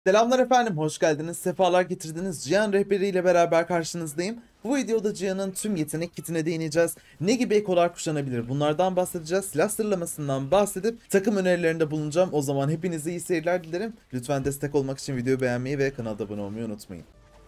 Selamlar efendim, hoş geldiniz, sefalar getirdiniz. Cihan Rehberi ile beraber karşınızdayım. Bu videoda Cihan'ın tüm yetenek kitine değineceğiz. Ne gibi ekolar kuşanabilir bunlardan bahsedeceğiz. Silah sıralamasından bahsedip takım önerilerinde bulunacağım. O zaman hepinize iyi seyirler dilerim. Lütfen destek olmak için videoyu beğenmeyi ve kanala abone olmayı unutmayın.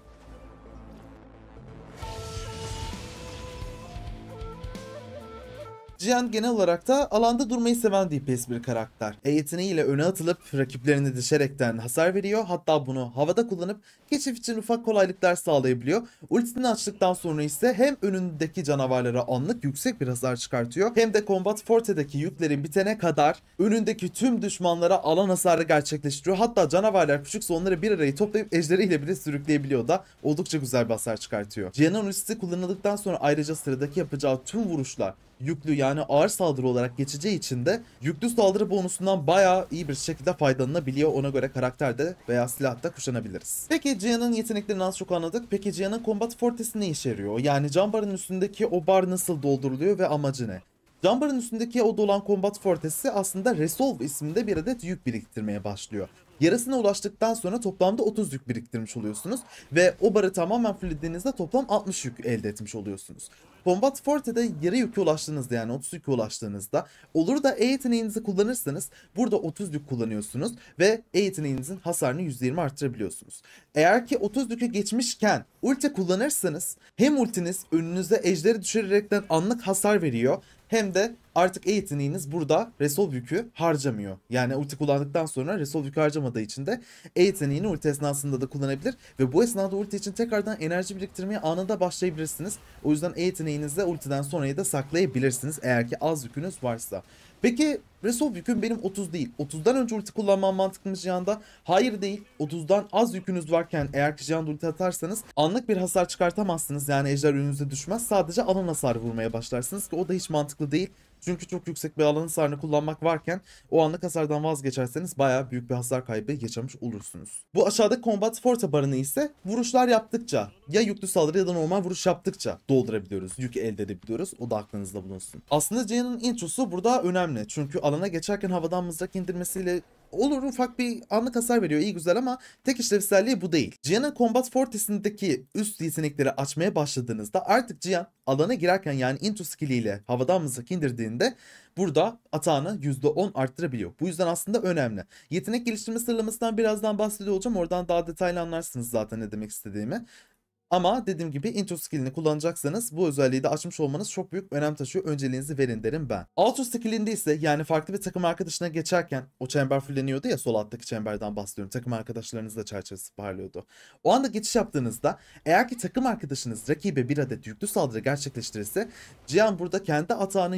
Cihan genel olarak da alanda durmayı seven DPS bir karakter. Yeteneğiyle öne atılıp rakiplerini düşerekten hasar veriyor. Hatta bunu havada kullanıp keşif için ufak kolaylıklar sağlayabiliyor. Ultisini açtıktan sonra ise hem önündeki canavarlara anlık yüksek bir hasar çıkartıyor hem de Combat Forte'deki yükleri bitene kadar önündeki tüm düşmanlara alan hasarı gerçekleştiriyor. Hatta canavarlar küçükse onları bir arayı toplayıp ejderiyle bile sürükleyebiliyor da oldukça güzel bir hasar çıkartıyor. Cihan'ın ultisi kullanıldıktan sonra ayrıca sıradaki yapacağı tüm vuruşlar yüklü yani ağır saldırı olarak geçeceği için de yüklü saldırı bonusundan bayağı iyi bir şekilde faydalanabiliyor. Ona göre karakterde veya silahta kuşanabiliriz. Peki Cihan'ın yeteneklerini az çok anladık. Peki Cihan'ın Combat Fortress'i ne işe yarıyor? Yani can barın üstündeki o bar nasıl dolduruluyor ve amacı ne? Can barın üstündeki o dolan Combat Fortress'i aslında Resolve isminde bir adet yük biriktirmeye başlıyor. Yarısına ulaştıktan sonra toplamda 30 yük biriktirmiş oluyorsunuz ve o barı tamamen fullediğinizde toplam 60 yük elde etmiş oluyorsunuz. Combat Forte'de yarı yüke ulaştığınızda yani 30 yüke ulaştığınızda olur da E yeteneğinizi kullanırsanız burada 30 yük kullanıyorsunuz ve E yeteneğinizin hasarını %20 arttırabiliyorsunuz. Eğer ki 30 yükü geçmişken ulti kullanırsanız hem ultiniz önünüze ejderi düşürerekten anlık hasar veriyor hem de artık E yeteneğiniz burada Resolve yükü harcamıyor. Yani ulti kullandıktan sonra Resolve yükü harcamadığı için de E yeteneğini ulti esnasında da kullanabilir ve bu esnada ulti için tekrardan enerji biriktirmeye anında başlayabilirsiniz. O yüzden E yeteneğinizde ultiden sonrayı da saklayabilirsiniz eğer ki az yükünüz varsa. Peki Resolve yüküm benim 30 değil. 30'dan önce ulti kullanmam mantıklı mı Cihan'da? Hayır değil. 30'dan az yükünüz varken eğer ki Cihan'da ulti atarsanız anlık bir hasar çıkartamazsınız. Yani ejder önünüze düşmez. Sadece alan hasarı vurmaya başlarsınız ki o da hiç mantıklı değil. Çünkü çok yüksek bir alan hasarını kullanmak varken o anlık hasardan vazgeçerseniz bayağı büyük bir hasar kaybı yaşamış olursunuz. Bu aşağıdaki Combat Forte barını ise vuruşlar yaptıkça ya yüklü saldırı ya da normal vuruş yaptıkça doldurabiliyoruz. Yük elde edebiliyoruz. O da aklınızda bulunsun. Aslında Cihan'ın introsu burada önemli. Çünkü alana geçerken havadan mızrak indirmesiyle olur ufak bir anlık hasar veriyor iyi güzel ama tek işlevselliği bu değil. Cihan'ın Combat Fortress'indeki üst yetenekleri açmaya başladığınızda artık Cihan alana girerken yani into skilliyle havadan mızrak indirdiğinde burada atağını %10 arttırabiliyor. Bu yüzden aslında önemli. Yetenek geliştirme sıralamasından birazdan bahsediyor olacağım. Oradan daha detaylı anlarsınız zaten ne demek istediğimi. Ama dediğim gibi intro skillini kullanacaksanız bu özelliği de açmış olmanız çok büyük önem taşıyor. Önceliğinizi verin derim ben. Outro skillinde ise yani farklı bir takım arkadaşına geçerken o chamber fulleniyordu ya sol alttaki chamberden bahsediyorum. Takım arkadaşlarınız da çerçevesi parlıyordu. O anda geçiş yaptığınızda eğer ki takım arkadaşınız rakibe bir adet yüklü saldırı gerçekleştirirse Cihan burada kendi atağının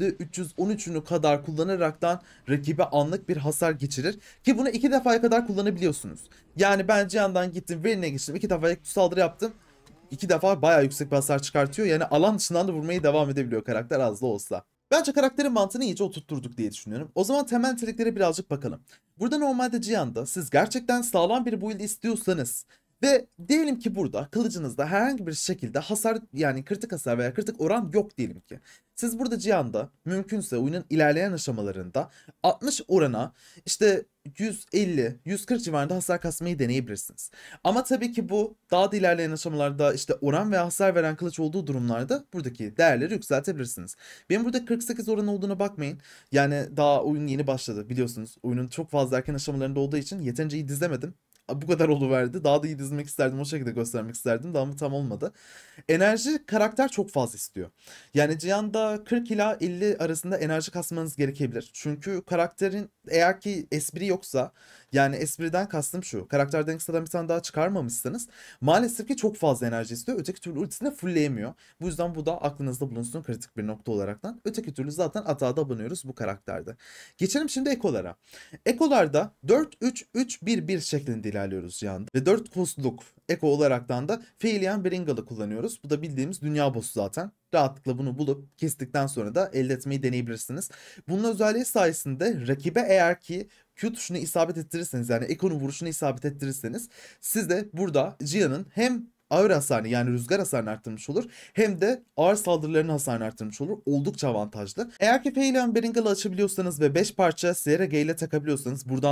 %313'ünü kadar kullanaraktan rakibe anlık bir hasar geçirir ki bunu 2 defaya kadar kullanabiliyorsunuz. Yani ben Cihan'dan gittim Vayne'e geçtim 2 defa yüklü saldırı yaptım. 2 defa bayağı yüksek bir hasar çıkartıyor. Yani alan dışından da vurmayı devam edebiliyor karakter az da olsa. Bence karakterin mantığını iyice oturtturduk diye düşünüyorum. O zaman temel niteliklere birazcık bakalım. Burada normalde Cihan'da siz gerçekten sağlam bir build istiyorsanız ve diyelim ki burada kılıcınızda herhangi bir şekilde hasar yani kritik hasar veya kritik oran yok diyelim ki. Siz burada Cihan'da mümkünse oyunun ilerleyen aşamalarında 60 orana işte 150, 140 civarında hasar kasmayı deneyebilirsiniz. Ama tabii ki bu daha da ilerleyen aşamalarda işte oran ve hasar veren kılıç olduğu durumlarda buradaki değerleri yükseltebilirsiniz. Benim burada 48 oran olduğuna bakmayın. Yani daha oyun yeni başladı biliyorsunuz. Oyunun çok fazla erken aşamalarında olduğu için yeterince iyi dizemedim. Bu kadar oluverdi. Daha da iyi dizmek isterdim. O şekilde göstermek isterdim. Daha ama tam olmadı. Enerji karakter çok fazla istiyor. Yani Cihan'da 40 ila 50 arasında enerji kasmanız gerekebilir. Çünkü karakterin eğer ki espri yoksa yani espriden kastım şu. Karakterden ekstradan bir tane daha çıkarmamışsanız maalesef ki çok fazla enerji istiyor. Öteki türlü ultisini fullleyemiyor. Bu yüzden bu da aklınızda bulunsun kritik bir nokta olaraktan. Öteki türlü zaten atağa da abanıyoruz bu karakterde. Geçelim şimdi ekolara. Ekolarda 4-3-3-1-1 şeklinde ilerliyoruz Cihan'da. Ve 4 kostluk eko olaraktan da Feilian Beringal'ı kullanıyoruz. Bu da bildiğimiz dünya boss'u zaten. Rahatlıkla bunu bulup kestikten sonra da elde etmeyi deneyebilirsiniz. Bunun özelliği sayesinde rakibe eğer ki Q tuşunu isabet ettirirseniz yani Eko'nun vuruşunu isabet ettirirseniz siz de burada Cihan'ın hem ağır hasarını yani rüzgar hasarını arttırmış olur hem de ağır saldırılarının hasarını arttırmış olur. Oldukça avantajlı. Eğer ki Feilian Beringal'ı açabiliyorsanız ve 5 parça Sierra Gale ile takabiliyorsanız buradan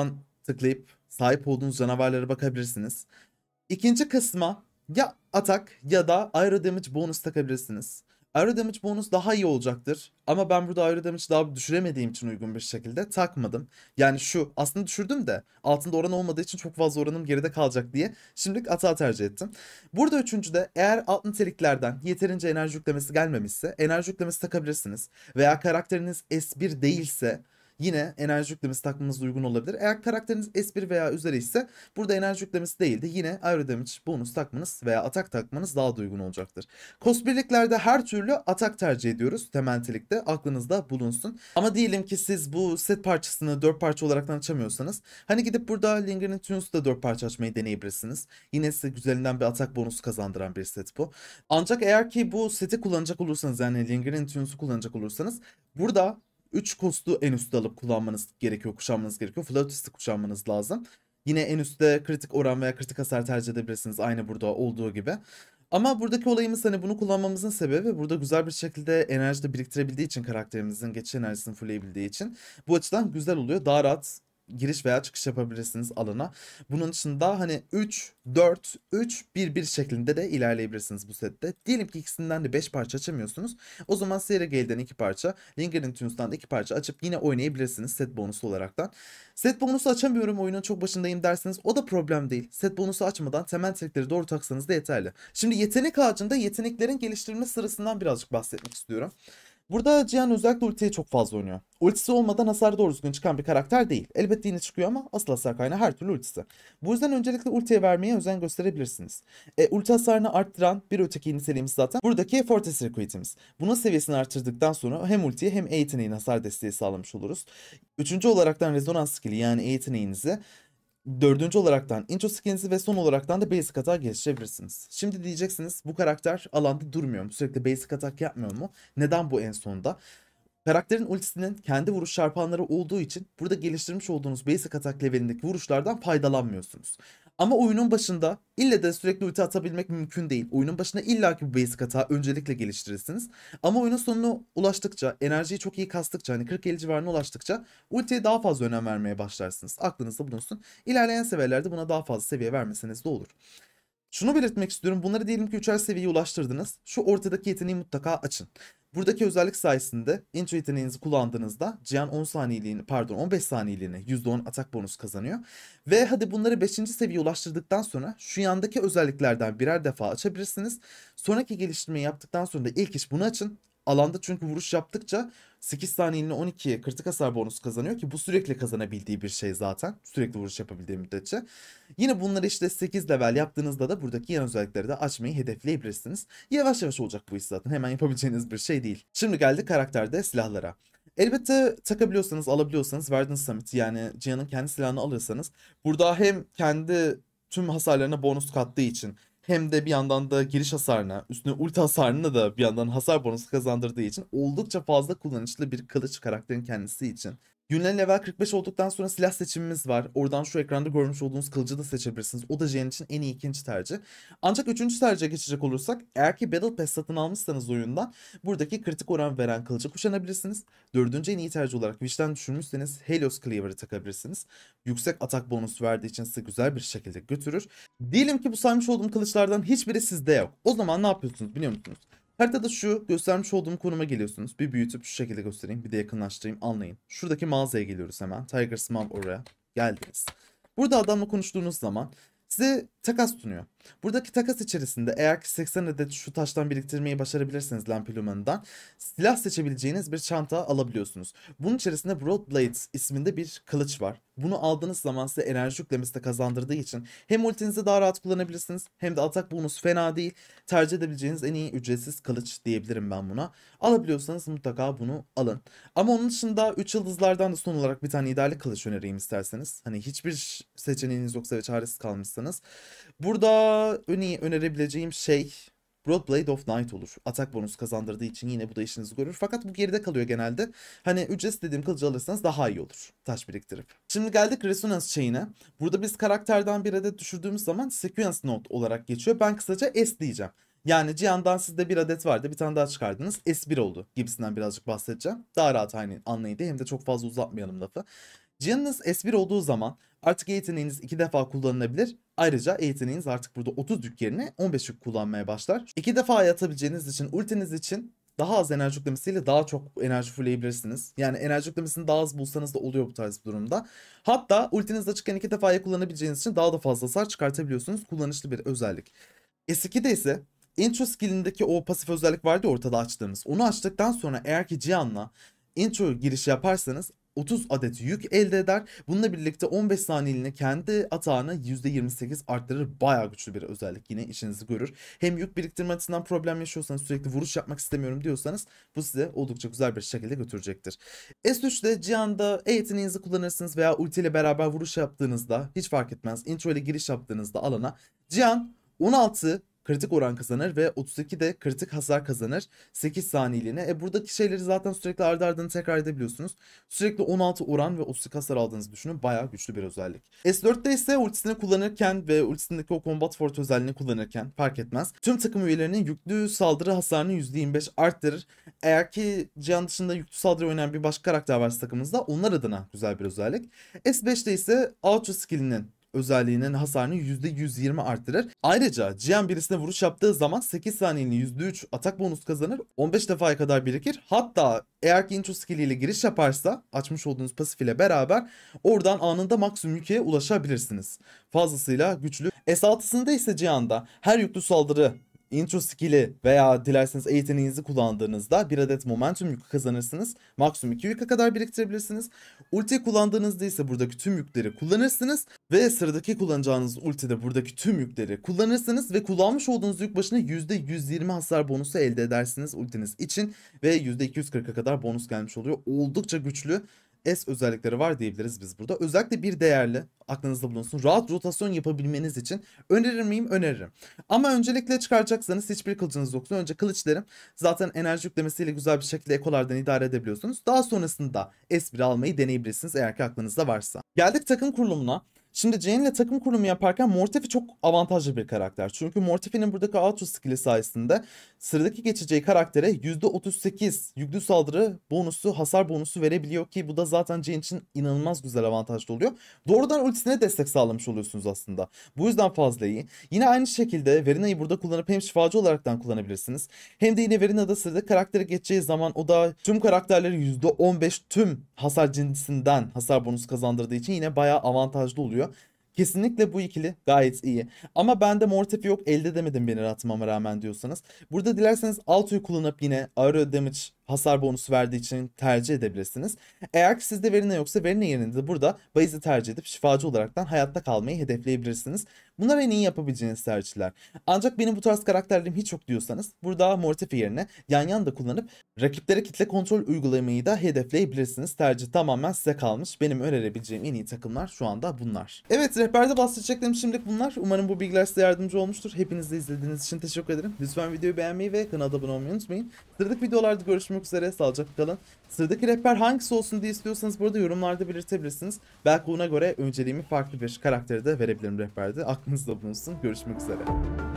tıklayıp sahip olduğunuz canavarlara bakabilirsiniz. İkinci kısma ya atak ya da aero damage bonus takabilirsiniz. Aero damage bonus daha iyi olacaktır. Ama ben burada aero damage daha düşüremediğim için uygun bir şekilde takmadım. Yani şu aslında düşürdüm de altında oran olmadığı için çok fazla oranım geride kalacak diye şimdilik atağı tercih ettim. Burada üçüncüde eğer alt niteliklerden yeterince enerji yüklemesi gelmemişse enerji yüklemesi takabilirsiniz. Veya karakteriniz S1 değilse yine enerji yüklemesi takmanız uygun olabilir. Eğer karakteriniz S1 veya üzeri ise burada enerji yüklemesi değil de yine aero damage bonus takmanız veya atak takmanız daha da uygun olacaktır. Cost birliklerde her türlü atak tercih ediyoruz. Temel nitelikte aklınızda bulunsun. Ama diyelim ki siz bu set parçasını 4 parça olaraktan açamıyorsanız hani gidip burada Lingering Tunes'u da 4 parça açmayı deneyebilirsiniz. Yine size güzelinden bir atak bonusu kazandıran bir set bu. Ancak eğer ki bu seti kullanacak olursanız yani Lingering Tunes'u kullanacak olursanız burada 3 kostu en üstte alıp kullanmanız gerekiyor, kuşanmanız gerekiyor. Floatis'i kuşanmanız lazım. Yine en üstte kritik oran veya kritik hasar tercih edebilirsiniz aynı burada olduğu gibi. Ama buradaki olayımız hani bunu kullanmamızın sebebi burada güzel bir şekilde enerji de biriktirebildiği için karakterimizin geçiş enerjisini fullleyebildiği için bu açıdan güzel oluyor. Daha rahat giriş veya çıkış yapabilirsiniz alana. Bunun dışında hani 3, 4, 3, 1, 1 şeklinde de ilerleyebilirsiniz bu sette. Diyelim ki ikisinden de 5 parça açamıyorsunuz. O zaman Sierra Gale'den 2 parça, Lingering Tunes'tan da 2 parça açıp yine oynayabilirsiniz set bonusu olaraktan. Set bonusu açamıyorum oyunun çok başındayım derseniz o da problem değil. Set bonusu açmadan temel nitelikleri doğru taksanız da yeterli. Şimdi yetenek ağacında yeteneklerin geliştirilme sırasından birazcık bahsetmek istiyorum. Burada Cihan özellikle ultiye çok fazla oynuyor. Ultisi olmadan hasar doğru düzgün çıkan bir karakter değil. Elbette yine çıkıyor ama asıl hasar kaynağı her türlü ultisi. Bu yüzden öncelikle ultiye vermeye özen gösterebilirsiniz. Ulti hasarını arttıran bir öteki niteliğimiz zaten buradaki Fortress Recruit'imiz. Bunun seviyesini arttırdıktan sonra hem ultiye hem E yeteneğine hasar desteği sağlamış oluruz. Üçüncü olaraktan rezonans skill'i yani E yeteneğinizi dördüncü olaraktan intro skill'inizi ve son olaraktan da basic atak geliştirebilirsiniz. Şimdi diyeceksiniz bu karakter alanda durmuyor mu? Sürekli basic atak yapmıyor mu? Neden bu en sonda? Karakterin ultisinin kendi vuruş çarpanları olduğu için burada geliştirmiş olduğunuz basic atak levelindeki vuruşlardan faydalanmıyorsunuz. Ama oyunun başında ille de sürekli ulti atabilmek mümkün değil. Oyunun başında illaki bu basic atağı öncelikle geliştirirsiniz. Ama oyunun sonuna ulaştıkça, enerjiyi çok iyi kastıkça, hani 40-50 civarına ulaştıkça ultiye daha fazla önem vermeye başlarsınız. Aklınızda bulunsun. İlerleyen seviyelerde buna daha fazla seviye vermeseniz de olur. Şunu belirtmek istiyorum. Bunları diyelim ki 3'er seviyeye ulaştırdınız. Şu ortadaki yeteneği mutlaka açın. Buradaki özellik sayesinde intro yeteneğinizi kullandığınızda Cihan 10 saniyeliğine pardon 15 saniyeliğine %10 atak bonus kazanıyor. Ve hadi bunları 5. seviyeye ulaştırdıktan sonra şu yandaki özelliklerden birer defa açabilirsiniz. Sonraki geliştirmeyi yaptıktan sonra da ilk iş bunu açın. Alanda çünkü vuruş yaptıkça 8 saniyeliğine 12 kritik hasar bonus kazanıyor ki bu sürekli kazanabildiği bir şey zaten. Sürekli vuruş yapabildiği müddetçe. Yine bunları işte 8 level yaptığınızda da buradaki yan özellikleri de açmayı hedefleyebilirsiniz. Yavaş yavaş olacak bu iş zaten. Hemen yapabileceğiniz bir şey değil. Şimdi geldik karakterde silahlara. Elbette takabiliyorsanız, alabiliyorsanız Verdant Summit yani Cihan'ın kendi silahını alırsanız burada hem kendi tüm hasarlarına bonus kattığı için hem de bir yandan da giriş hasarına, üstüne ulti hasarına da bir yandan hasar bonusu kazandırdığı için oldukça fazla kullanışlı bir kılıç karakterin kendisi için. Günlerin level 45 olduktan sonra silah seçimimiz var. Oradan şu ekranda görmüş olduğunuz kılıcı da seçebilirsiniz. O da Jhin için en iyi ikinci tercih. Ancak üçüncü tercihe geçecek olursak eğer ki Battle Pass satın almışsanız oyundan buradaki kritik oran veren kılıcı kuşanabilirsiniz. Dördüncü en iyi tercih olarak Witch'ten düşürmüşseniz Helios Cleaver'ı takabilirsiniz. Yüksek atak bonus verdiği için size güzel bir şekilde götürür. Diyelim ki bu saymış olduğum kılıçlardan hiçbiri sizde yok. O zaman ne yapıyorsunuz biliyor musunuz? Haritada şu göstermiş olduğum konuma geliyorsunuz. Bir büyütüp şu şekilde göstereyim. Bir de yakınlaştırayım anlayın. Şuradaki mağazaya geliyoruz hemen. Tiger's Mom oraya. Geldiniz. Burada adamla konuştuğunuz zaman size takas sunuyor. Buradaki takas içerisinde eğer ki 80 adet şu taştan biriktirmeyi başarabilirseniz Lampiluman'dan silah seçebileceğiniz bir çanta alabiliyorsunuz. Bunun içerisinde Broadblade isminde bir kılıç var. Bunu aldığınız zaman size enerji yüklemesi de kazandırdığı için hem ultinizi daha rahat kullanabilirsiniz hem de atak bonus fena değil. Tercih edebileceğiniz en iyi ücretsiz kılıç diyebilirim ben buna. Alabiliyorsanız mutlaka bunu alın. Ama onun dışında 3 yıldızlardan da son olarak bir tane ideal kılıç önereyim isterseniz. Hani hiçbir seçeneğiniz yoksa ve çaresiz kalmışsanız. Burada önerebileceğim şey Broadblade of Night olur. Atak bonus kazandırdığı için yine bu da işinizi görür. Fakat bu geride kalıyor genelde. Hani ücretsiz dediğim kılıcı alırsanız daha iyi olur. Taş biriktirip. Şimdi geldik Resonance Chain'e. Burada biz karakterden bir adet düşürdüğümüz zaman Sequence Note olarak geçiyor. Ben kısaca S diyeceğim. Yani Cihan'dan sizde bir adet vardı. Bir tane daha çıkardınız. S1 oldu gibisinden birazcık bahsedeceğim. Daha rahat aynı anlayın diye hem de çok fazla uzatmayalım lafı. Cihan'ınız S1 olduğu zaman artık yeteneğiniz 2 defa kullanılabilir. Ayrıca yeteneğiniz artık burada 30 yük yerine 15 yük kullanmaya başlar. 2 defa atabileceğiniz için ultiniz için daha az enerji yüklemesiyle daha çok enerji fullleyebilirsiniz. Yani enerji yüklemesini daha az bulsanız da oluyor bu tarz bir durumda. Hatta ultiniz açıkken 2 defa kullanabileceğiniz için daha da fazla hasar çıkartabiliyorsunuz. Kullanışlı bir özellik. S2'de ise intro skillindeki o pasif özellik vardı ya ortada açtığımız. Onu açtıktan sonra eğer ki Cihan'la intro giriş yaparsanız 30 adet yük elde eder. Bununla birlikte 15 saniyeliğine kendi atağını %28 arttırır. Bayağı güçlü bir özellik, yine işinizi görür. Hem yük biriktirme açısından problem yaşıyorsanız, sürekli vuruş yapmak istemiyorum diyorsanız bu size oldukça güzel bir şekilde götürecektir. S3'te Cihan'da yeteneğinizi kullanırsınız veya ulti ile beraber vuruş yaptığınızda hiç fark etmez. Intro ile giriş yaptığınızda alana Cihan 16 kritik oran kazanır ve 32 de kritik hasar kazanır 8 saniyeliğine. Buradaki şeyleri zaten sürekli ardı ardına tekrar edebiliyorsunuz. Sürekli 16 oran ve 32 hasar aldığınızı düşünün. Bayağı güçlü bir özellik. S4'te ise ultisini kullanırken ve ultisindeki o Combat Fort özelliğini kullanırken fark etmez. Tüm takım üyelerinin yüklü saldırı hasarını %25 arttırır. Eğer ki Cihan dışında yüklü saldırı oynayan bir başka karakter varsa takımınızda onlar adına güzel bir özellik. S5'te ise Outro skillinin özelliğinin hasarını %120 arttırır. Ayrıca Cihan birisine vuruş yaptığı zaman 8 saniyeliğine %3 atak bonus kazanır. 15 defaya kadar birikir. Hatta eğer ki intro skill ile giriş yaparsa açmış olduğunuz pasif ile beraber oradan anında maksimum yüke ulaşabilirsiniz. Fazlasıyla güçlü. S6'sında ise Cihan'da her yüklü saldırı intro skill'i veya dilerseniz yeteneğinizi kullandığınızda bir adet momentum yükü kazanırsınız. Maksimum 2 yüke kadar biriktirebilirsiniz. Ulti kullandığınızda ise buradaki tüm yükleri kullanırsınız ve sıradaki kullanacağınız ultide buradaki tüm yükleri kullanırsınız ve kullanmış olduğunuz yük başına %120 hasar bonusu elde edersiniz ultiniz için ve %240'a kadar bonus gelmiş oluyor. Oldukça güçlü S özellikleri var diyebiliriz biz burada. Özellikle bir değerli aklınızda bulunsun. Rahat rotasyon yapabilmeniz için önerir miyim? Öneririm. Ama öncelikle çıkaracaksanız hiçbir kılıcınız yoksa önce kılıç derim. Zaten enerji yüklemesiyle güzel bir şekilde ekolardan idare edebiliyorsunuz. Daha sonrasında S1 almayı deneyebilirsiniz eğer ki aklınızda varsa. Geldik takım kurulumuna. Şimdi Jane ile takım kurumu yaparken Mortefi çok avantajlı bir karakter. Çünkü Mortefi'nin buradaki auto skill'i sayesinde sıradaki geçeceği karaktere %38 yüklü saldırı bonusu, hasar bonusu verebiliyor ki bu da zaten Jane için inanılmaz güzel avantajlı oluyor. Doğrudan ultisine destek sağlamış oluyorsunuz aslında. Bu yüzden fazla iyi. Yine aynı şekilde Verina'yı burada kullanıp hem şifacı olaraktan kullanabilirsiniz. Hem de yine Verina'da sıradaki karaktere geçeceği zaman o da tüm karakterleri %15 tüm hasar cinsinden hasar bonusu kazandırdığı için yine bayağı avantajlı oluyor. Kesinlikle bu ikili gayet iyi. Ama bende Mortefi yok, elde edemedim beni atmama rağmen diyorsanız. Burada dilerseniz Alto'yu kullanıp yine aero damage hasar bonusu verdiği için tercih edebilirsiniz. Eğer ki sizde Verina yoksa Verina yerine de burada Baze'i tercih edip şifacı olaraktan hayatta kalmayı hedefleyebilirsiniz. Bunlar en iyi yapabileceğiniz tercihler. Ancak benim bu tarz karakterlerim hiç yok diyorsanız burada Mortefi yerine yan da kullanıp rakiplere kitle kontrol uygulamayı da hedefleyebilirsiniz. Tercih tamamen size kalmış. Benim önerebileceğim en iyi takımlar şu anda bunlar. Evet, rehberde bahsedeceklerim şimdilik bunlar. Umarım bu bilgiler size yardımcı olmuştur. Hepiniz de izlediğiniz için teşekkür ederim. Lütfen videoyu beğenmeyi ve kanala abone olmayı unutmayın. Sıradaki videolarda görüşmek üzere. Sağlıcakla kalın. Sıradaki rehber hangisi olsun diye istiyorsanız burada yorumlarda belirtebilirsiniz. Belki ona göre önceliğimi farklı bir karaktere de verebilirim rehberde. Aklınızda bulunsun. Görüşmek üzere.